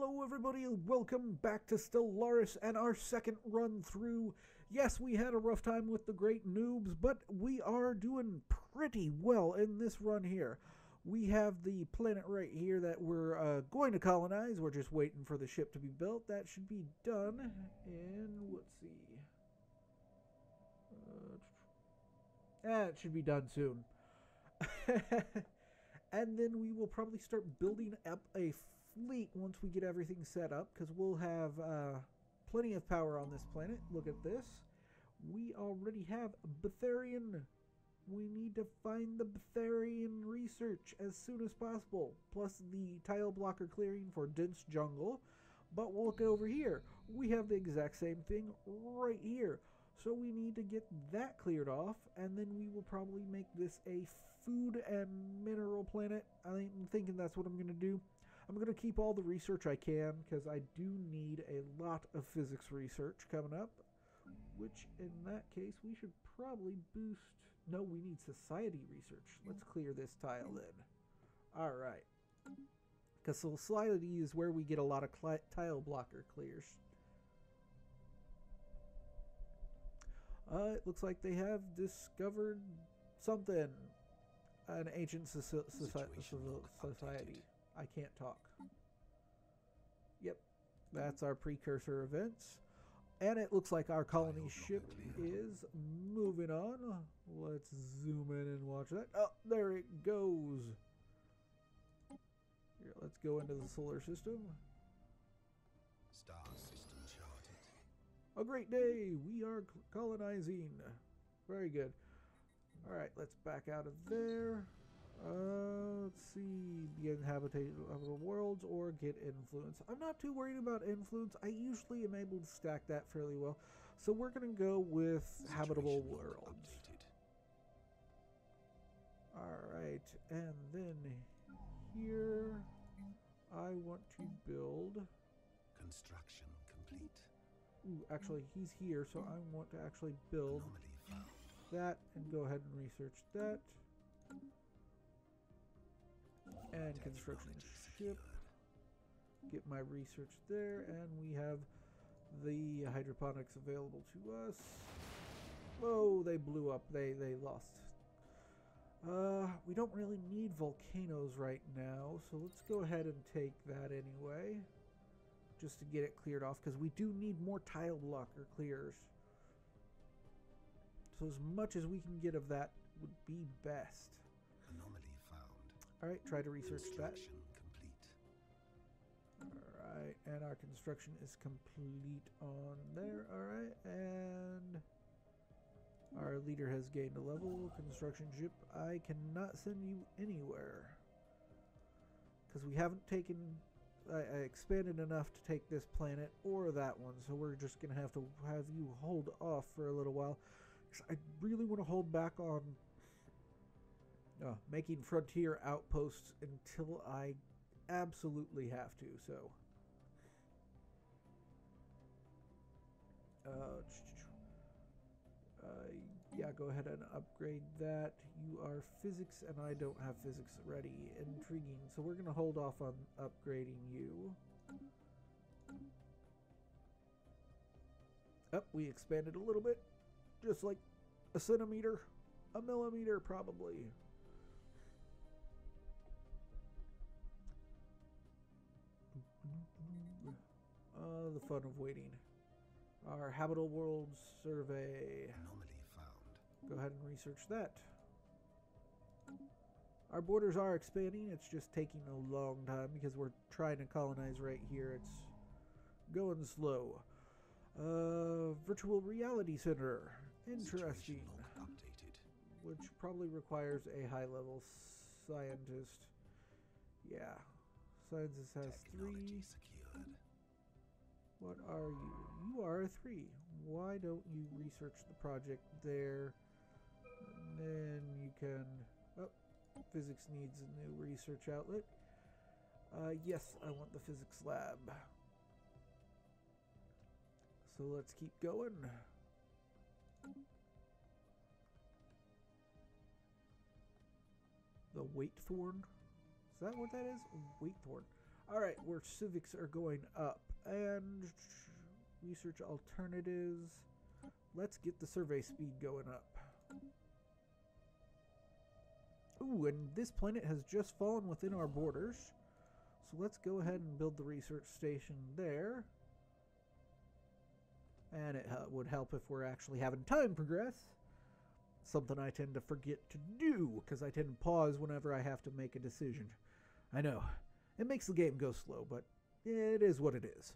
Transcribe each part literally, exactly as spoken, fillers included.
Hello everybody, welcome back to Stellaris and our second run through. Yes, we had a rough time with the great noobs, but we are doing pretty well in this run here. We have the planet right here that we're uh, going to colonize. We're just waiting for the ship to be built. That should be done in, let's see. Uh, ah, it should be done soon. And then we will probably start building up a fleet once we get everything set up, because we'll have uh, plenty of power on this planet. Look at this. We already have Betharian. We need to find the Betharian research as soon as possible, plus the tile blocker clearing for dense jungle. But we'll look over here. We have the exact same thing right here. So we need to get that cleared off, and then we will probably make this a food and mineral planet. I'm thinking that's what I'm going to do. I'm going to keep all the research I can, because I do need a lot of physics research coming up, which in that case we should probably boost. No, we need society research. Let's clear this tile then. Alright. Because society is where we get a lot of tile blocker clears. Uh, it looks like they have discovered something. An ancient so so society. I can't talk. Yep. That's our precursor events. And it looks like our colony ship is moving on. Let's zoom in and watch that. Oh, there it goes. Here, let's go into the solar system. Star system charted. A great day. We are colonizing. Very good. All right, let's back out of there. Uh, let's see. Begin habitable worlds or get influence. I'm not too worried about influence. I usually am able to stack that fairly well. So we're going to go with Situation habitable worlds. Updated. All right, and then here I want to build. Construction complete. Ooh, actually, he's here, so I want to actually build that and go ahead and research that. And construction ship. Get my research there, and we have the hydroponics available to us. Whoa, they blew up. They they lost. Uh, we don't really need volcanoes right now, so let's go ahead and take that anyway. Just to get it cleared off, because we do need more tile blocker clears. So as much as we can get of that would be best. Anomaly found. Alright, try to research that. Complete. Alright, and our construction is complete on there. Alright, and our leader has gained a level. Construction ship, I cannot send you anywhere, because we haven't taken... I, I expanded enough to take this planet or that one, so we're just going to have to have you hold off for a little while. I really want to hold back on uh, making frontier outposts until I absolutely have to, so... Uh, uh, yeah, go ahead and upgrade that. You are physics, and I don't have physics ready. Intriguing. So we're going to hold off on upgrading you. Up, oh, we expanded a little bit. Just like a centimeter. A millimeter, probably. Uh, the fun of waiting. Our habitable worlds survey. Anomaly found. Go ahead and research that. Our borders are expanding. It's just taking a long time because we're trying to colonize right here. It's going slow. Uh, virtual reality center. Interesting. Updated. Which probably requires a high-level scientist. Yeah. Scientist has Technology three. Secured. What are you? You are a three. Why don't you research the project there? And then you can... Oh, physics needs a new research outlet. Uh, yes, I want the physics lab. So let's keep going. The Waitthorn? Is that what that is? Waitthorn. Alright, where civics are going up. And research alternatives. Let's get the survey speed going up. Ooh, and this planet has just fallen within our borders. So let's go ahead and build the research station there. And it uh, would help if we're actually having time progress. Something I tend to forget to do, because I tend to pause whenever I have to make a decision. I know. It makes the game go slow, but it is what it is.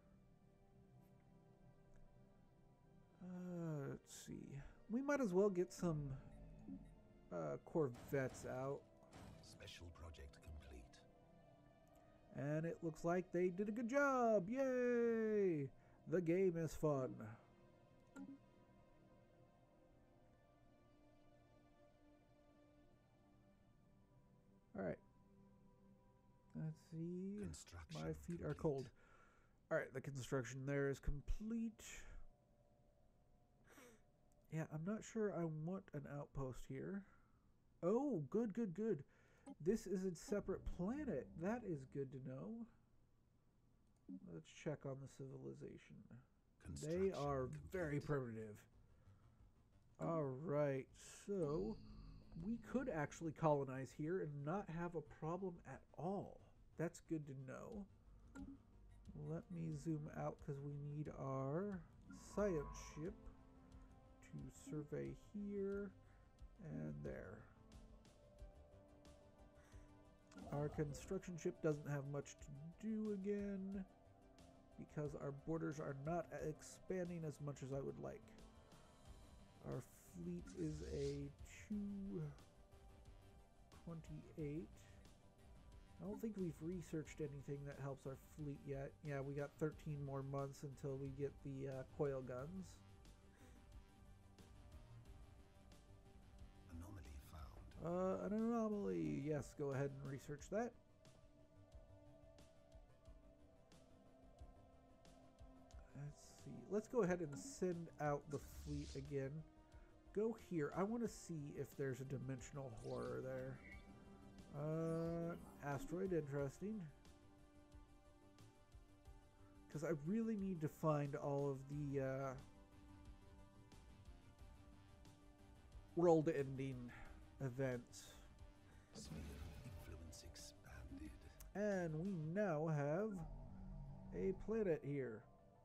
Uh, let's see. We might as well get some uh, Corvettes out. Special project complete. And it looks like they did a good job. Yay! The game is fun. Alright. Let's see. Construction My feet are complete. cold. Alright, the construction there is complete. Yeah, I'm not sure I want an outpost here. Oh, good, good, good. This is a separate planet. That is good to know. Let's check on the civilization. They Construction are very complete. primitive. Alright, so we could actually colonize here and not have a problem at all. That's good to know. Let me zoom out because we need our science ship to survey here and there. Our construction ship doesn't have much to do again because our borders are not expanding as much as I would like. Our fleet is a two twenty-eight. I don't think we've researched anything that helps our fleet yet. Yeah, we got thirteen more months until we get the uh, coil guns. Anomaly found. Uh, an anomaly. Yes, go ahead and research that. Let's see. Let's go ahead and send out the fleet again. Go here. I want to see if there's a dimensional horror there. Uh, asteroid, interesting. Because I really need to find all of the uh, world-ending events. Sphere of influence expanded. And we now have a planet here.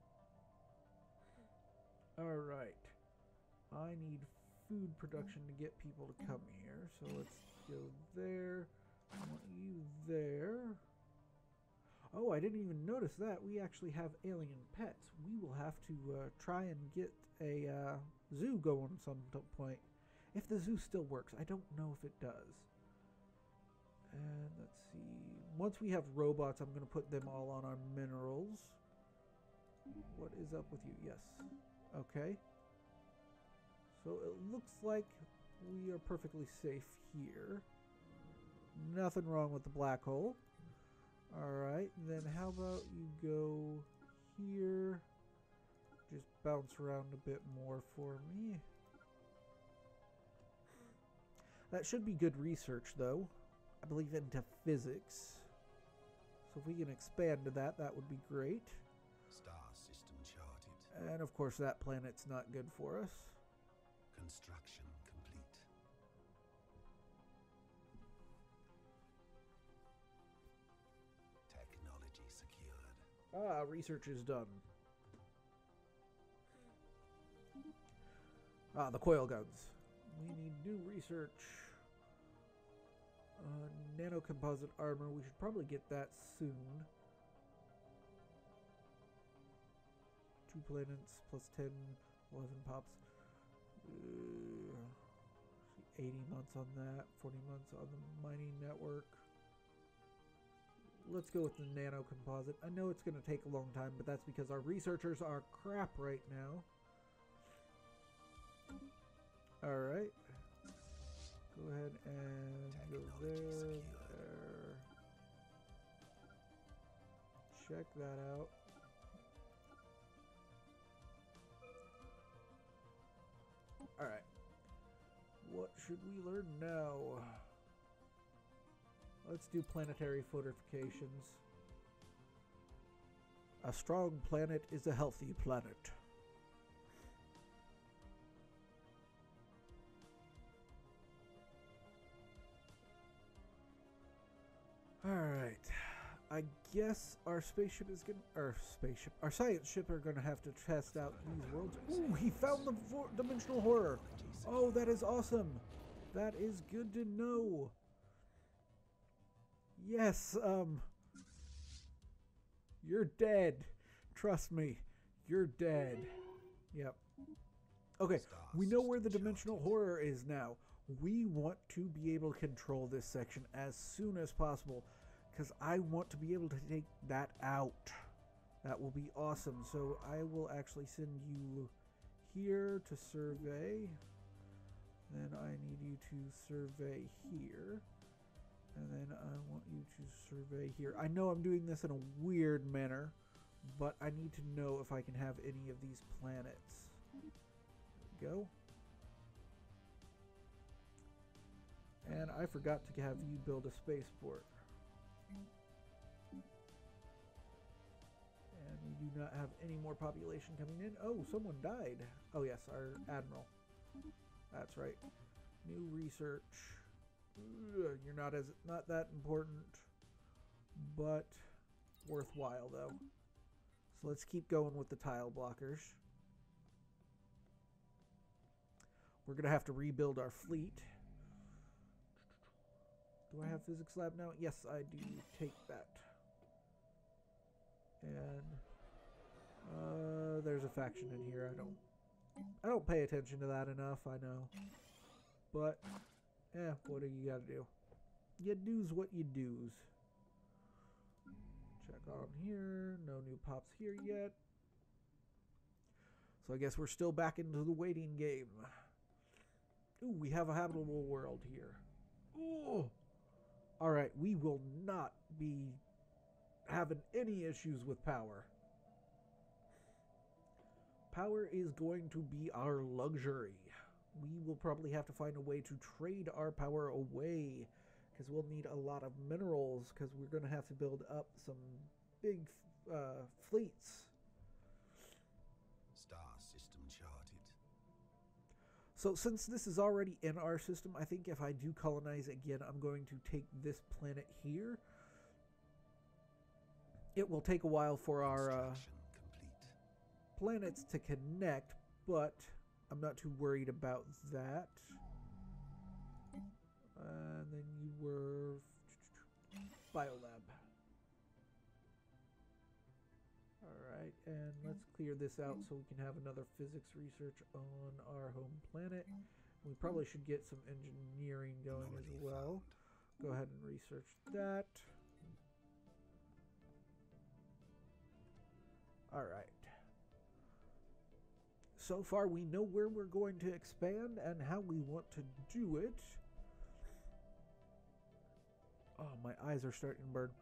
Alright. I need food production to get people to come here. So let's go there. I want you there. Oh, I didn't even notice that. We actually have alien pets. We will have to uh, try and get a uh, zoo going some t- point. If the zoo still works. I don't know if it does. And let's see. Once we have robots, I'm going to put them all on our minerals. What is up with you? Yes. Okay. So it looks like we are perfectly safe here. Nothing wrong with the black hole. Alright, then how about you go here. Just bounce around a bit more for me. That should be good research, though. I believe into physics. So if we can expand to that, that would be great. Star system charted. And of course, that planet's not good for us. Construction complete. Technology secured. Ah, research is done. Ah, the coil guns. We need new research. Uh, nanocomposite armor. We should probably get that soon. Two planets plus ten, eleven pops. Uh, eighty months on that. forty months on the mining network. Let's go with the nanocomposite. I know it's going to take a long time, but that's because our researchers are crap right now. Alright. Go ahead and go there, Technology there. Check that out. Alright. What should we learn now? Let's do planetary fortifications. A strong planet is a healthy planet. Alright. I guess our spaceship is gonna, our spaceship, our science ship are gonna have to test out these worlds. Ooh, he found the four-dimensional horror. Oh, that is awesome. That is good to know. Yes, um, you're dead. Trust me, you're dead. Yep. Okay, we know where the dimensional horror is now. We want to be able to control this section as soon as possible, because I want to be able to take that out. That will be awesome. So I will actually send you here to survey. Then I need you to survey here. And then I want you to survey here. I know I'm doing this in a weird manner, but I need to know if I can have any of these planets. There we go. And I forgot to have you build a spaceport. And we do not have any more population coming in. Oh, someone died. Oh yes, our admiral. That's right. New research. Ugh, you're not as not that important, but worthwhile though. So let's keep going with the tile blockers. We're gonna have to rebuild our fleet. Do I have physics lab now? Yes, I do. Take that. And uh, there's a faction in here. I don't. I don't pay attention to that enough. I know, but eh, what do you gotta do? You do's what you do's. Check on here. No new pops here yet. So I guess we're still back into the waiting game. Ooh, we have a habitable world here. Ooh. All right, we will not be having any issues with power. Power is going to be our luxury. We will probably have to find a way to trade our power away, because we'll need a lot of minerals, because we're going to have to build up some big uh, fleets. Star system charted. So since this is already in our system, I think if I do colonize again, I'm going to take this planet here. It will take a while for our uh, planets to connect, but I'm not too worried about that. And then you were Biolab. Alright, and let's clear this out so we can have another physics research on our home planet. We probably should get some engineering going as well. Go ahead and research that. Alright. So far we know where we're going to expand and how we want to do it. Oh, my eyes are starting to burn.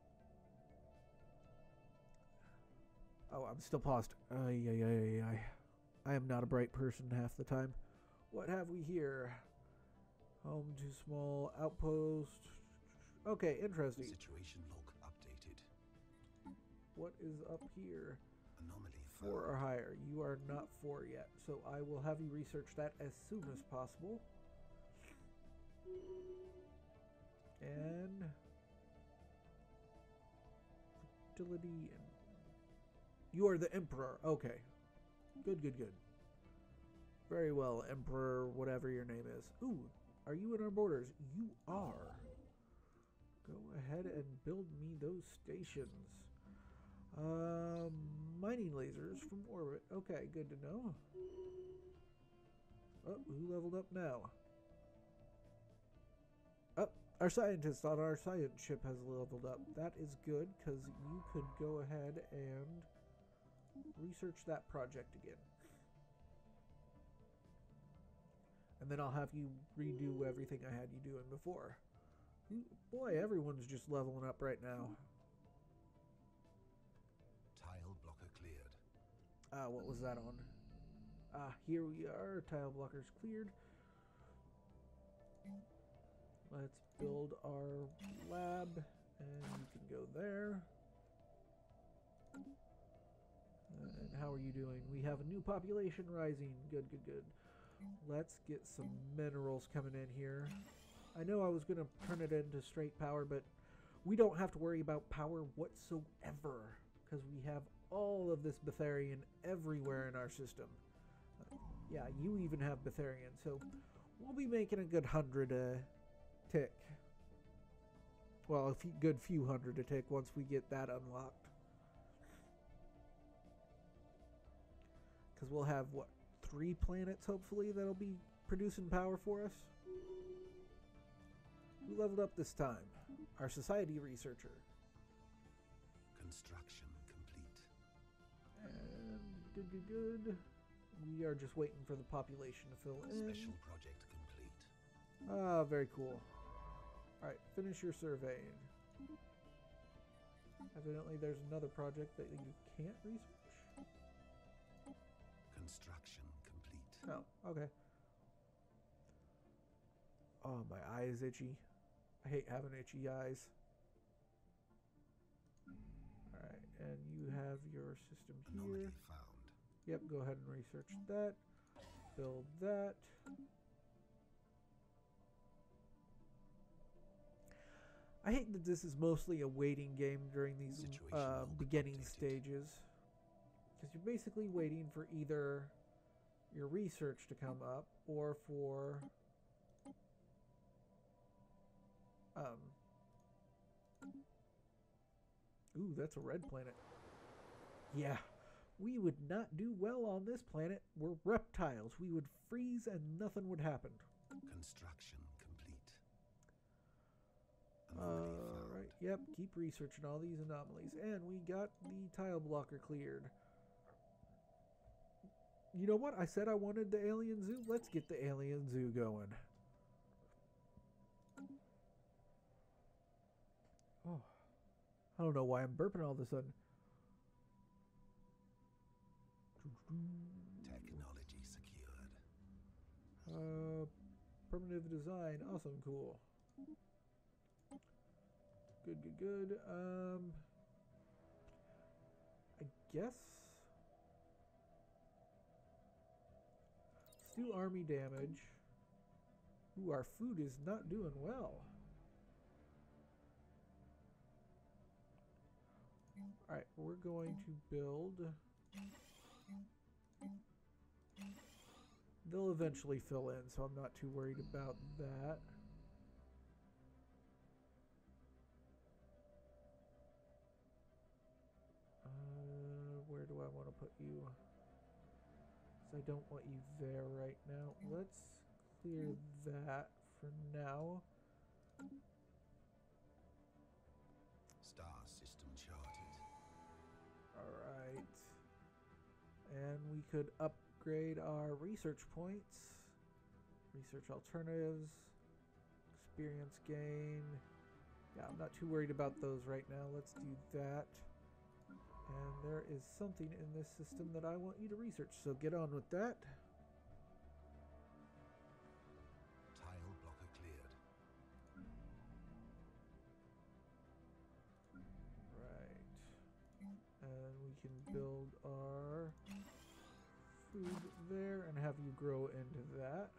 Oh, I'm still paused. Ay, ay, ay, ay. I am not a bright person half the time. What have we here? Home to small outpost. Okay, interesting. Situation log updated. What is up here? Anomaly Four found. or higher. You are not four yet, so I will have you research that as soon as possible. And fertility and you are the Emperor. Okay. Good, good, good. Very well, Emperor, whatever your name is. Ooh, are you in our borders? You are. Go ahead and build me those stations. Um, mining lasers from orbit. Okay, good to know. Oh, who leveled up now? Oh, our scientist on our science ship has leveled up. That is good, because you could go ahead and research that project again. And then I'll have you redo everything I had you doing before. Boy, everyone's just leveling up right now. Tile blocker cleared. Ah, what was that on? Ah, here we are. Tile blockers cleared. Let's build our lab, and you can go there. how are you doing? We have a new population rising. Good, good, good. Let's get some minerals coming in here. I know I was going to turn it into straight power, but we don't have to worry about power whatsoever because we have all of this Betharian everywhere in our system. Uh, yeah, you even have Betharian, so we'll be making a good hundred a tick. Well, a few, good few hundred a tick once we get that unlocked. Because we'll have, what, three planets, hopefully, that'll be producing power for us. We leveled up this time. Our society researcher. Construction complete. And good, good, good. We are just waiting for the population to fill in. Special project complete. Ah, very cool. Alright, finish your surveying. Evidently there's another project that you can't research. Construction complete. Oh, okay. Oh, my eye is itchy. I hate having itchy eyes. Alright, and you have your system Anomaly here. found. Yep, go ahead and research that. Build that. I hate that this is mostly a waiting game during these uh, beginning stages. Because you're basically waiting for either your research to come up or for... Um, ooh, that's a red planet. Yeah, we would not do well on this planet. We're reptiles. We would freeze and nothing would happen. Construction complete. Uh, right, yep, keep researching all these anomalies. And we got the tile blocker cleared. You know what? I said I wanted the alien zoo. Let's get the alien zoo going. Oh, I don't know why I'm burping all of a sudden. Technology secured. Uh, primitive design. Awesome, cool. Good, good, good. Um, I guess. Let's do army damage. Ooh, our food is not doing well. Alright, we're going to build. They'll eventually fill in, so I'm not too worried about that. Uh, where do I want to put you? Because I don't want you there right now. Let's clear that for now. Star system charted. Alright. And we could upgrade our research points. Research alternatives. Experience gain. Yeah, I'm not too worried about those right now. Let's do that. And there is something in this system that I want you to research, so get on with that. Tile blocker cleared. Right. And we can build our food there and have you grow into that.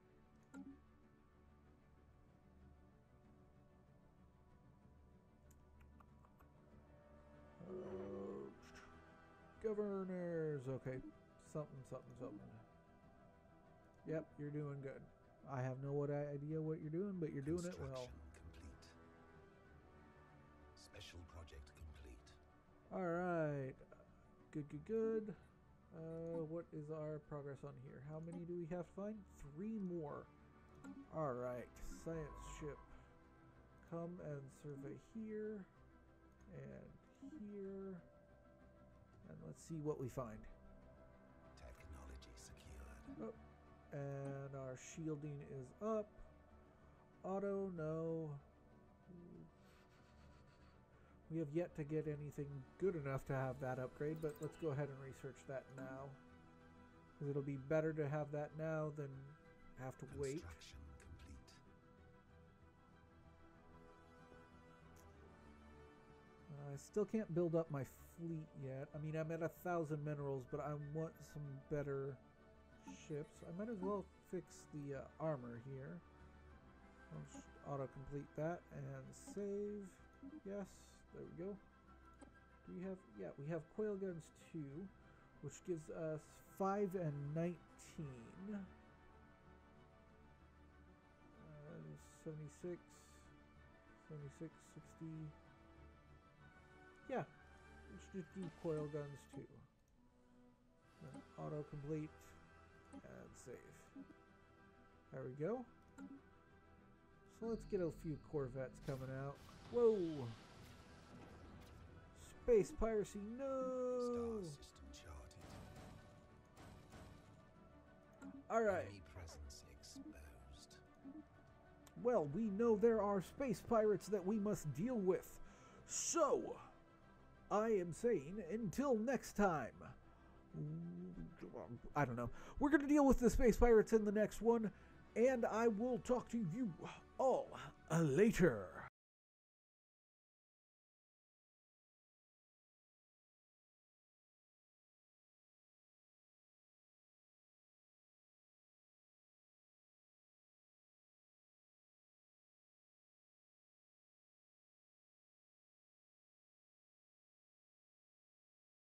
Uh, governors. Okay. Something, something, something. Yep, you're doing good. I have no what idea what you're doing, but you're doing it well. Complete. Special project complete. Alright. Good, good, good. Uh, what is our progress on here? How many do we have to find? Three more. Alright. Science ship. Come and survey here. And here. And let's see what we find. Technology secured. Oh. And our shielding is up. Auto, no. We have yet to get anything good enough to have that upgrade, but let's go ahead and research that now. Because it'll be better to have that now than have to wait. Construction complete. Uh, I still can't build up my fleet yet. I mean, I'm at a thousand minerals, but I want some better ships. I might as well fix the uh, armor here. I'll just auto-complete that and save. Yes, there we go. Do we have, yeah, we have Quail Guns two, which gives us five and nineteen. Uh, seventy-six, seventy-six, sixty. Yeah, let's just do Coil Guns two. Then auto-complete and save. There we go. So let's get a few Corvettes coming out. Whoa! Space piracy, no! Star system charted. Alright. Enemy presence exposed. Well, we know there are space pirates that we must deal with. So, I am saying, until next time. I don't know. We're going to deal with the space pirates in the next one, and I will talk to you all later.